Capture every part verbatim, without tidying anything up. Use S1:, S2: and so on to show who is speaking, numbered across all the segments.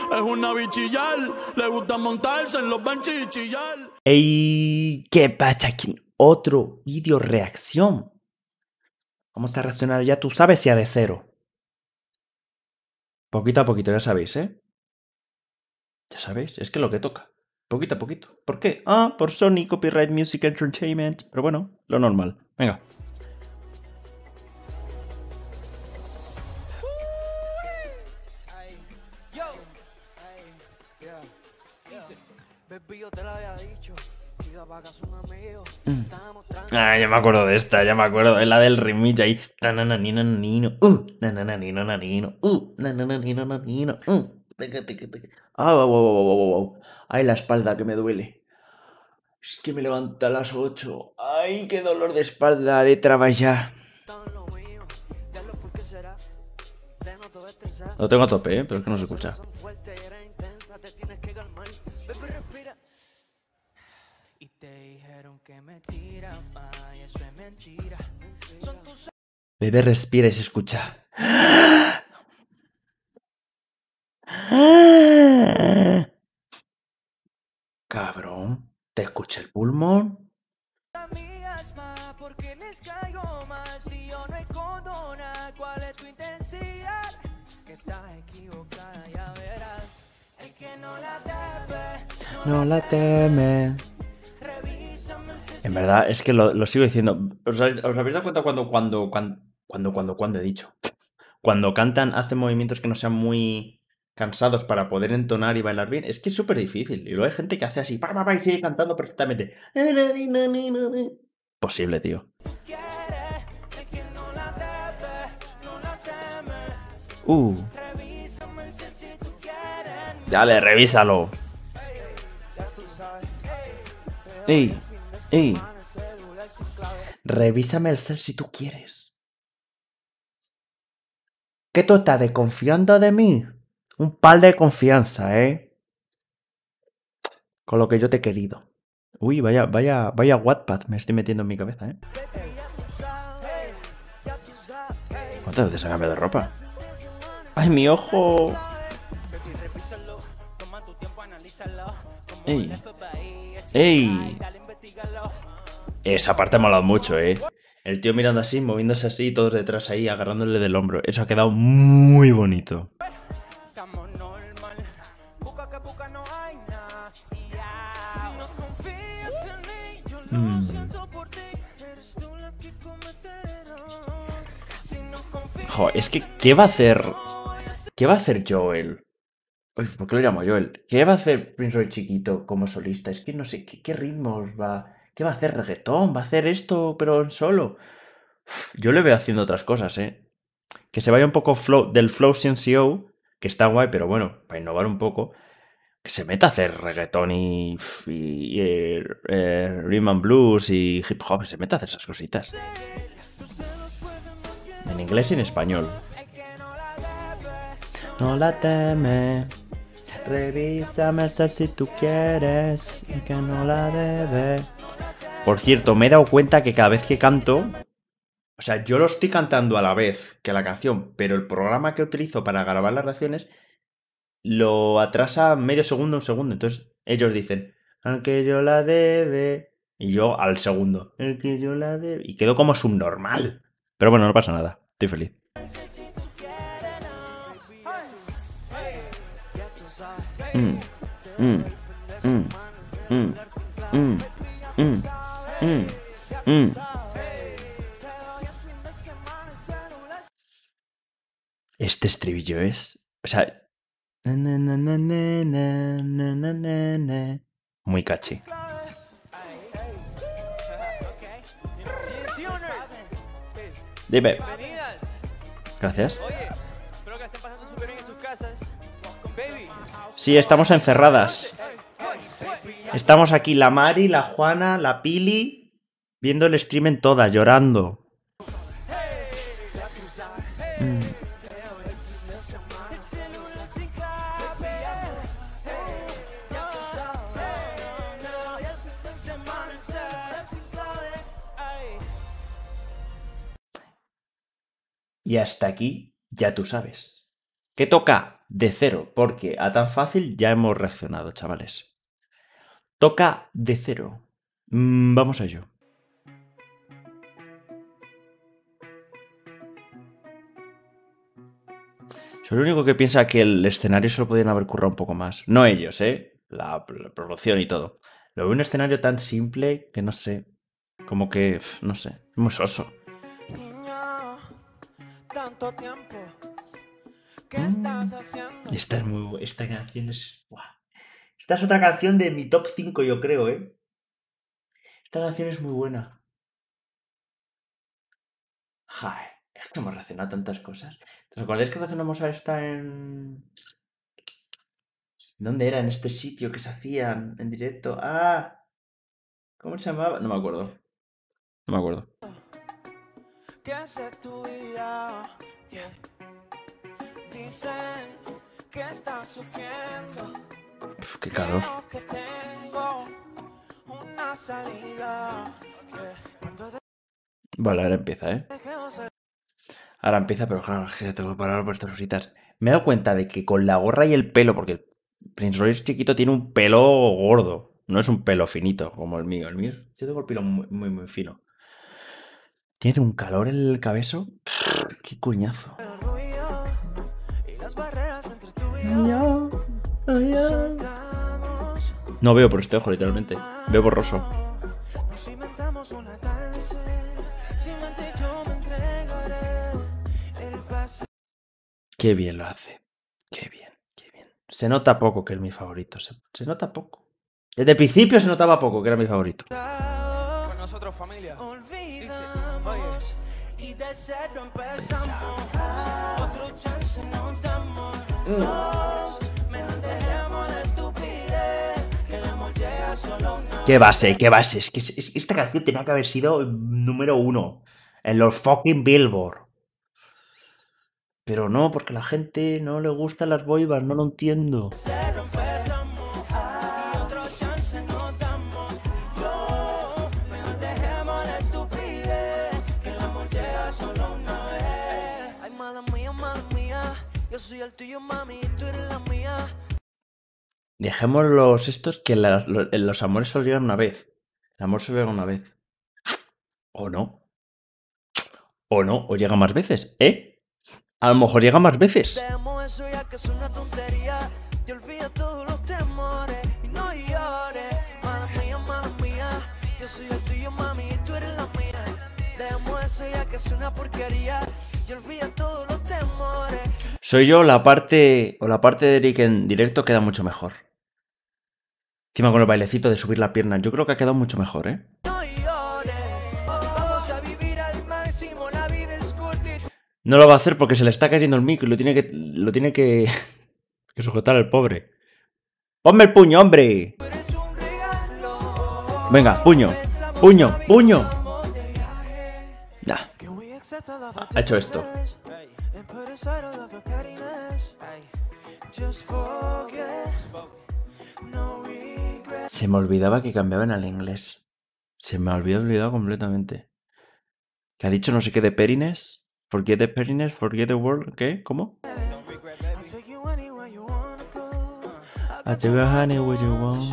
S1: Es una bichillar, le gusta montarse en los benches y chillar.
S2: ¡Ey! ¿Qué pasa aquí? Otro vídeo reacción. Vamos a reaccionar ya, tú sabes, ya de cero. Poquito a poquito, ya sabéis, ¿eh? Ya sabéis, es que lo que toca. Poquito a poquito. ¿Por qué? Ah, por Sony Copyright Music Entertainment. Pero bueno, lo normal. Venga. Ah, ya me acuerdo de esta, ya me acuerdo. Es la del remix ahí. Nanananino, uh, nanananino, nanino, uh, nanananino, nanino, uh. Ah, wow, wow, wow, wow, wow. Ay, la espalda que me duele. Es que me levanta a las ocho. Ay, qué dolor de espalda de trabajar. Lo tengo a tope, ¿eh? Pero es que no se escucha. Bebé, respira y se escucha. Cabrón, ¿te escucha el pulmón? No la teme. En verdad, es que lo, lo sigo diciendo. ¿Os, ¿Os habéis dado cuenta cuando, cuando, cuando, cuando, cuando, cuando he dicho? Cuando cantan, hacen movimientos que no sean muy cansados para poder entonar y bailar bien. Es que es súper difícil. Y luego hay gente que hace así, pa, pa, pa, y sigue cantando perfectamente. Posible, tío. Uh. Dale, revísalo. Ey, ey. Revísame el cel si tú quieres. ¿Qué tú estás desconfiando de mí? Un par de confianza, ¿eh? Con lo que yo te he querido. Uy, vaya, vaya, vaya Wattpad me estoy metiendo en mi cabeza, ¿eh? ¿Cuántas veces ha cambiado de ropa? ¡Ay, mi ojo! ¡Ey! ¡Ey! Esa parte ha molado mucho, ¿eh? El tío mirando así, moviéndose así, todos detrás ahí, agarrándole del hombro. Eso ha quedado muy bonito. Mm. Jo, es que, ¿qué va a hacer? ¿Qué va a hacer Joel? Uy, ¿por qué lo llamo Joel? ¿Qué va a hacer Prince Roy chiquito como solista? Es que no sé, ¿qué, qué ritmos va? ¿Qué va a hacer? ¿Reggaetón? ¿Va a hacer esto, pero en solo? Yo le veo haciendo otras cosas, ¿eh? Que se vaya un poco flow, del flow C N C O, que está guay, pero bueno, para innovar un poco, que se meta a hacer reggaetón y, y, y eh, eh, rhythm and blues y hip hop, se meta a hacer esas cositas. En inglés y en español. No la teme. Revísame si tú quieres, que no la debe. Por cierto, me he dado cuenta que cada vez que canto, o sea, yo lo estoy cantando a la vez que la canción, pero el programa que utilizo para grabar las reacciones lo atrasa medio segundo, un segundo. Entonces ellos dicen, aunque yo la debe, y yo al segundo, aunque yo la debe, y quedo como subnormal. Pero bueno, no pasa nada, estoy feliz. Mm, mm, mm, mm, mm, mm, mm, mm. Este estribillo es, o sea, muy catchy. Dime. Gracias. Sí, estamos encerradas. Estamos aquí la Mari, la Juana, la Pili, viendo el stream en todas, llorando. Mm. Y hasta aquí, ya tú sabes. ¿Qué toca? De cero, porque a tan fácil ya hemos reaccionado, chavales. Toca de cero. Mm, vamos a ello. Soy el único que piensa que el escenario se lo podían haber currado un poco más. No ellos, ¿eh? La, la producción y todo. Lo veo un escenario tan simple que no sé. Como que, pf, no sé, es muy soso.
S1: Tanto tiempo. ¿Qué
S2: Mm.
S1: estás haciendo?
S2: Esta es muy bu- Esta canción es. Buah. Esta es otra canción de mi top cinco, yo creo, ¿eh? Esta canción es muy buena. Jai, es que hemos reaccionado a tantas cosas. ¿Os acordáis que reaccionamos a esta en. ¿Dónde era? En este sitio que se hacían en directo. ¡Ah! ¿Cómo se llamaba? No me acuerdo. No me acuerdo.
S1: ¿Qué hace tu vida? Yeah. Dicen que estás sufriendo.
S2: Uf, qué calor.
S1: Creo que tengo una salida. Yeah. Cuando
S2: Vale, ahora empieza, ¿eh?
S1: dejemos el-
S2: Ahora empieza, pero claro, es que tengo que parar por estas cositas. Me he dado cuenta de que con la gorra y el pelo, porque Prince Royce chiquito tiene un pelo gordo. No es un pelo finito como el mío. El mío es, yo tengo el pelo muy, muy, muy fino. Tiene un calor en el cabezo. ¡Qué coñazo!
S1: el ruido y las barreras entre tú y yo. Soltamos,
S2: No veo por este ojo, literalmente. Veo borroso.
S1: nos inventamos un atardecer. Sin mente yo me entregaré. El pasado.
S2: Qué bien lo hace. Qué bien, qué bien. Se nota poco que es mi favorito. Se, se nota poco. Desde el principio se notaba poco que era mi favorito.
S1: Con nosotros, familia. Olvidamos y de cero empezamos. Otro chance nos damos. Dos, mejor dejemos la estupidez. Queremos llegar solo una vez.
S2: ¿Qué base? ¿Qué base? Es que es- es que esta canción tenía que haber sido número uno en los fucking Billboard. Pero no, porque a la gente no le gustan las boy bands, no lo entiendo.
S1: Cero empezamos y otro chance nos damos. Yo, mejor dejemos la estupidez. Que el amor llega solo una vez. Ay, mala mía, mala mía. Yo soy el tuyo, mami, y tú eres la mía.
S2: Dejemos los estos que la- lo- los amores solo llegan una vez. El amor solo llega una vez. O no. O no, o llega más veces, ¿eh? A lo mejor llega más veces.
S1: Dejemos eso ya que es una tontería. Te olvidas todos los temores y no llores. Mala mía, mala mía. Yo soy el tuyo, mami, y tú eres la mía. Dejemos eso ya que es una porquería. Te olvidas todos los temores.
S2: Soy yo la parte. O la parte de Eric en directo queda mucho mejor. Encima con el bailecito de subir la pierna. Yo creo que ha quedado mucho mejor, ¿eh?
S1: No llores. Vamos a vivir al máximo. La vida es corta y
S2: No lo va a hacer porque se le está cayendo el micro y lo tiene que. Lo tiene que. que sujetar el pobre. ¡Ponme el puño, hombre!
S1: tú eres un regalo.
S2: Venga, puño. Puño, puño. Ya.
S1: Que we accept all of our
S2: Ha hecho esto.
S1: differences and put aside all of our pettiness. Just forget. No regrets.
S2: Se me olvidaba que cambiaban al inglés. Se me había olvidado completamente. Que ha dicho no sé qué de Perines. Forget the Perines, forget the world. ¿Qué? ¿Cómo?
S1: I'll take you anywhere you wanna go.
S2: I take you honey where you want.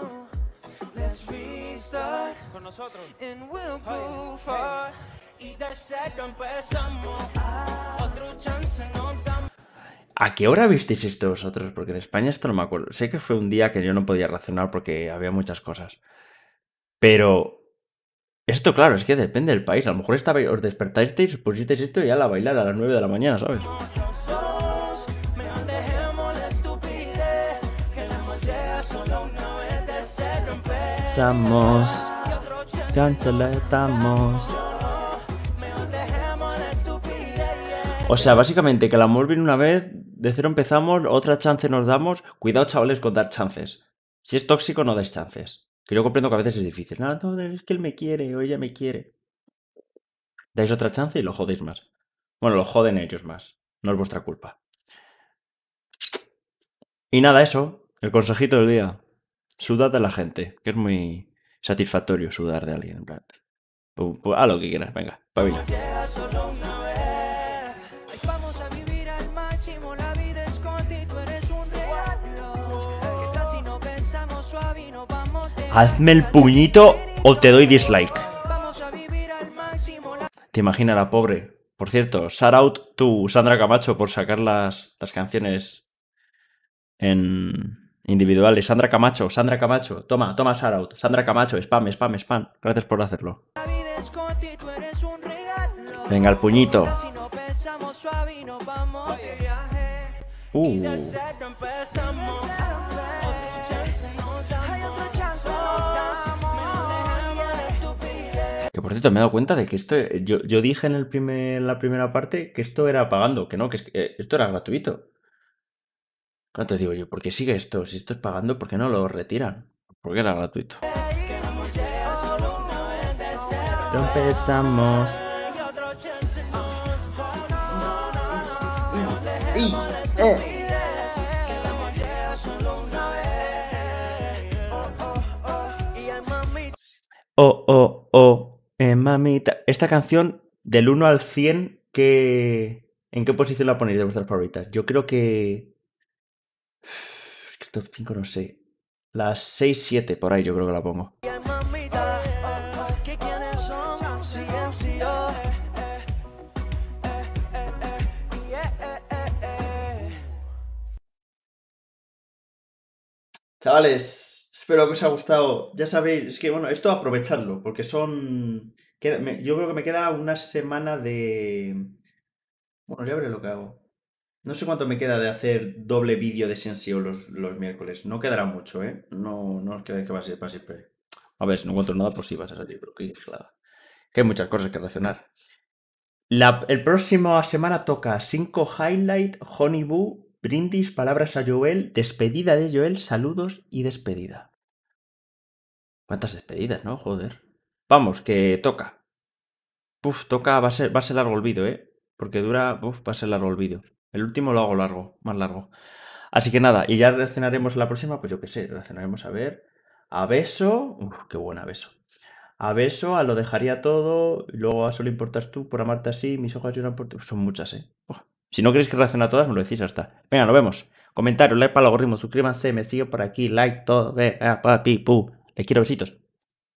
S1: Let's restart con nosotros and we'll go far. Y de cero empezamos. Otro chance nos damos.
S2: ¿A qué hora visteis esto vosotros? Porque en España esto no me acuerdo. Sé que fue un día que yo no podía razonar porque había muchas cosas. Pero esto, claro, es que depende del país. A lo mejor estabais, os despertasteis, os pusisteis esto y ya la bailar a las nueve de la mañana, ¿sabes?
S1: Los dos, mejor dejemos la estupidez. Que el amor llega solo una vez. De cero empezamos.
S2: Estamos,
S1: Y otro chance
S2: canceletamos.
S1: mejor dejemos la estupidez.
S2: O sea, básicamente que el amor viene una vez, de cero empezamos, otra chance nos damos. Cuidado, chavales, con dar chances. Si es tóxico, no dais chances. Que yo comprendo que a veces es difícil. No, no, es que él me quiere o ella me quiere. Dais otra chance y lo jodéis más. Bueno, lo joden ellos más. No es vuestra culpa. Y nada, eso. El consejito del día. Sudad de la gente. Que es muy satisfactorio sudar de alguien. En plan. Pues, pues, haz lo que quieras. Venga, pabila.
S1: Llega solo una vez. Ay, vamos a vivir al máximo la vida.
S2: Hazme el puñito o te doy dislike. Te imaginas la pobre. Por cierto, shout out to Sandra Camacho por sacar las, las canciones en individuales. Sandra Camacho, Sandra Camacho. Toma, toma shout out. Sandra Camacho, spam, spam, spam. Gracias por hacerlo. Venga, el puñito. Uh. Que por cierto, me he dado cuenta de que esto. Yo, yo dije en, el primer, en la primera parte que esto era pagando, que no, que, es, que esto era gratuito. ¿Cuánto digo yo? ¿Por qué sigue esto? Si esto es pagando, ¿por qué no lo retiran? Porque era gratuito. Lo empezamos. Oh, oh, oh, eh, mamita. Esta canción, del uno al cien, ¿qué... ¿en qué posición la ponéis de vuestras favoritas? Yo creo que... Es que top cinco no sé. Las seis, siete, por ahí yo creo que la pongo. Chavales, espero que os haya gustado. Ya sabéis, es que bueno, esto aprovechadlo, porque son... queda- me- yo creo que me queda una semana de... Bueno, ya veré lo que hago. No sé cuánto me queda de hacer doble vídeo de Sensio los, los miércoles. No quedará mucho, ¿eh? No, no os queda que va a ser para siempre. A ver, si no encuentro nada, pues sí vas a salir, pero qué claro. Que hay muchas cosas que relacionar. La, el próximo semana toca cinco Highlight, Honey Boo, Brindis, Palabras a Joel, Despedida de Joel, Saludos y Despedida. ¿Cuántas despedidas, no? Joder. Vamos, que toca. Puf, toca, va a ser, va a ser largo el vídeo, ¿eh? Porque dura, uf, va a ser largo el vídeo. El último lo hago largo, más largo. Así que nada, y ya reaccionaremos la próxima, pues yo qué sé, reaccionaremos a ver. A Beso, uf, qué buena Beso. A Beso, a Lo dejaría todo, y luego a Solo importas tú, Por amarte así, Mis ojos lloran por ti. Son muchas, ¿eh? Uf. Si no queréis que reaccione a todas, me lo decís hasta. Venga, nos vemos. Comentario, like para el algoritmo, suscríbanse, me siguen por aquí, like, todo, ve, ah, papi, pu. Les quiero besitos.